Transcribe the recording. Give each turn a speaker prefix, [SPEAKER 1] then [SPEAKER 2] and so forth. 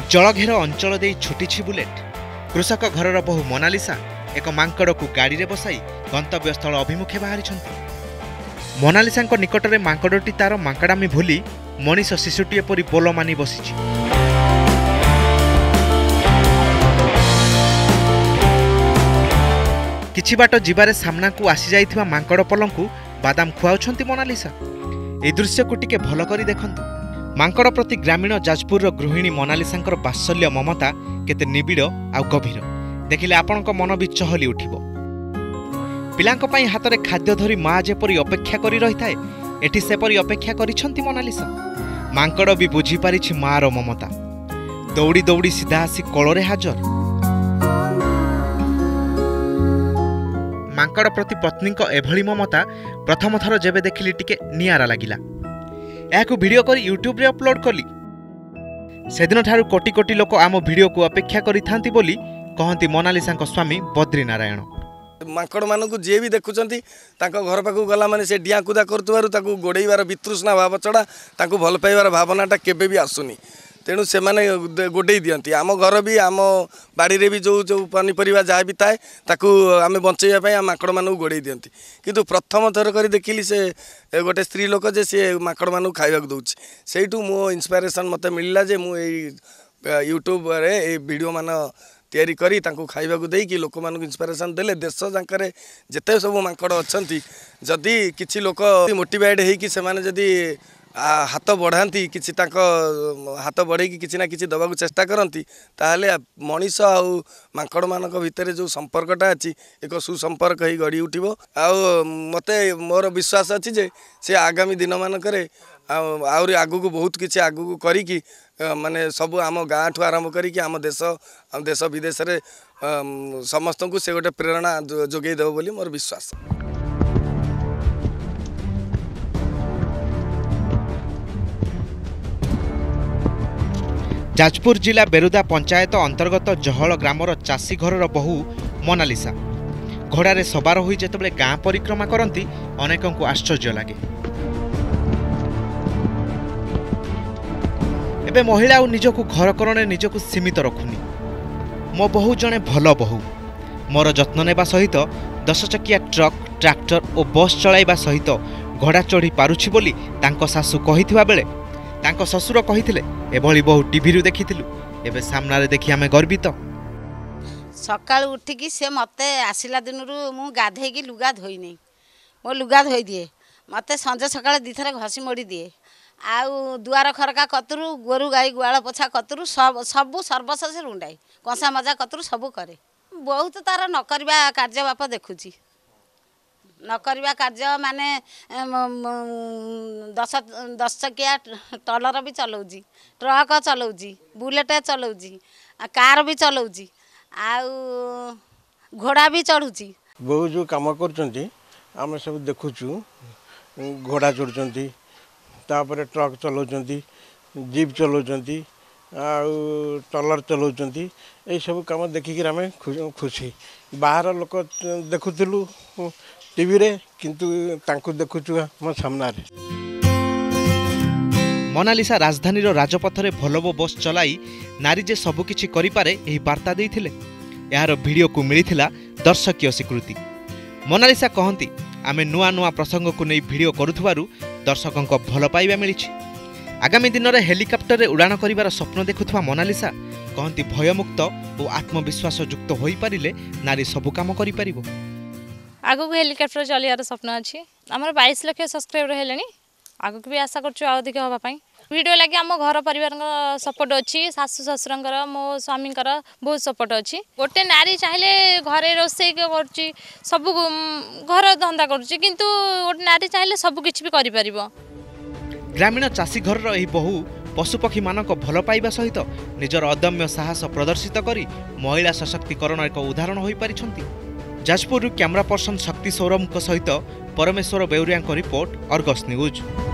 [SPEAKER 1] जलघेर अंचल दे छुटी बुलेट कृषक घरर बहु मोनालिसा एक मांकड़ को गाड़ी रे बसाई गंतव्य स्थल अभिमुखे बाहरी मोनालिसा निकट में मांकड़टी तार मांकड़ामी भूली मनीष शिशुटीए परी बोल मानी बसी। किछि बाट जीवारे सामना को आसी जाइथिबा मांकड़ पलंकु बादाम खुआउछंती मोनालिसा। ए दृश्य को टिके भल करी देखंतु। मांकड़ प्रति ग्रामीण जाजपुर गृहिणी मोनालिसांकर बात्सल्य ममता केते निबिड़ आ गभीर देखिले आपणक मन भी चहली उठिबो। पिलांक पई हातरे खाद्य धरी माँ जेपरी अपेक्षा करी रही थाए एठी सेपरी अपेक्षा करिछंती मोनालिसा। मांकड़ भी बुझी पारिछि माँ रो ममता। दौड़ी दौड़ी सीधा आसी कोଳରେ हाजर। मांकड़ प्रति पत्नी एभली ममता प्रथम थर जेबे देखिली टिके नियारा लागिला। याकु वीडियो करी यूट्यूब रे अपलोड कली। सेदिन ठारू कोटी कोटी लोक आम वीडियो को अपेक्षा करि थांती बोली कहंती मोनालिसांक स्वामी बद्री नारायण।
[SPEAKER 2] मांकड़ मानक जी भी देखुंट घर पाक गला माने से डिया कुदा कर गोड़ेबार वितृष्णा भाव छड़ा भल पाइबार भावनाटा केबे भी आसुनी। तेणु से माने गोड़े दियंती आम घर भी आम बाड़ी भी जो जो पनीपरिया जहाँ भी थाए आम बचाइवाई माकड़ मानक गोड़े दियंती। किंतु प्रथम थर कर देखिली से गोटे स्त्री लोक जे सी माकड़ मानक खाइबा दउछि सेठू मो इंस्पिरेशन मत मिलला जे मु यूट्यूब रे ए वीडियो मान तैयारी करी तांको खाइबा को देई कि लोक मानक इंस्पिरेशन देले देश जांकरे जते सब माकड़ अछंती जदि किछि लोक मोटिवेट हेई कि से माने जदि हाथ बढ़ाती किसी हाथ बढ़े किसी ना किसी दबा चेष्टा करती ताहले मनीष आ माकड़ मानक भितर जो संपर्कटा अच्छी एक सुसंपर्क ही गढ़ी उठिबो। मते मोर विश्वास अच्छी जे से आगामी दिन मानकरे आउरी आगु को बहुत किसी आगु को करी माने सब आम गाँ ठू आरंभ करी आम देश विदेश रे समस्त को से गोटे प्रेरणा जोगई देव बोली मोर विश्वास।
[SPEAKER 1] जाजपुर जिला बेरुदा पंचायत अंतर्गत जहल ग्रामर चाषी घरर बहु मोनालिसा घोड़ारे सवार होई जेतेबेले गाँ परिक्रमा करती अनेकों को आश्चर्य लगे। एबे महिला और निजको घरकरणे निजको सीमित रखुनी। मो बहु जने भल बहु मोर जत्न नेबा सहित 10 चकिया ट्रक ट्रैक्टर और बस चलाइबा सहित घोड़ा चढ़ी पारुछि बोली तांको सासु कहिथिबा बेले तांको ससुर कहिथिले एभली बहु टीवी रु देखिथिलु एबे सामनारे देखि आमे गर्वित।
[SPEAKER 3] सकाळ उठिकी से मते आसिला दिनरु मु गाधे की लुगा धोई नै मो लुगा धोई दिए मते संजे सकाळ दिथरे घसी मोड़ी दिए आउ दुआर खरका कतरु गोरु गाई गुआल पोछा कतरु सबु सर्वस से रुंडाई कंसा मजा कतरु सबु करे। बहुत तार न करबा कार्य बाप देखुची न करबा कार्य माने 10 चकिया टलर भी चलाउजी ट्रक चलाउजी बुलेट चलाउजी कार भी चलाउजी आउ घोड़ा भी चढ़ुची।
[SPEAKER 4] बहुत जो काम करचंती आम सब देखुचु घोड़ा चढ़ुचंती तापर ट्रक चलाउचंती जीप चलाउचंती आउ टलर चलाउचंती ए सब काम देखिक आम खुशी। बाहर लोक देखुलु टीवी रे किंतु तांको देखुचु हम सामना रे।
[SPEAKER 1] मोनालिसा राजधानी राजपथ रे भोल्वो बस चलाई नारी जे सबुकिछि करि पारे एही वार्ता देइथिले। यार वीडियो को मिलिथिला दर्शकीय स्वीकृति। मोनालिसा कहंती आमे नुआ नुआ प्रसंग को नै वीडियो करुथबारु दर्शकंक भल पाइबा मिलिछि। आगामी दिन में हेलिकप्टर रे उड़ान करिवार स्वप्न देखुथबा मोनालिसा कहंती भयमुक्त और आत्मविश्वास युक्त होई पारिले नारी सबु काम करि परिबो।
[SPEAKER 5] आगु को हेलिकप्टर चलियार स्वप्न अच्छी आमर 22 लाख सब्सक्राइबर हेले आगु भी आशा कर अधिक हाँपाई वीडियो लगे आम घर परिवार सपोर्ट अच्छी सासु ससुर मो स्वामी बहुत सपोर्ट अच्छी। गोटे नारी चाहिए घरे रोसे कर सब घर धंदा करुच्ची किंतु गोटे नारी चाहिए सब किछि भी करि परिबो।
[SPEAKER 1] ग्रामीण चाषी घर रही बहु पशुपक्षी मानक भल पाइबा सहित निजर अदम्य साहस प्रदर्शित करी महिला सशक्तिकरण एक उदाहरण होई पारिछंती। जाजपुर कैमरा पर्सन शक्ति सौरभ सहित परमेश्वर बेउरिया रिपोर्ट अर्गस न्यूज।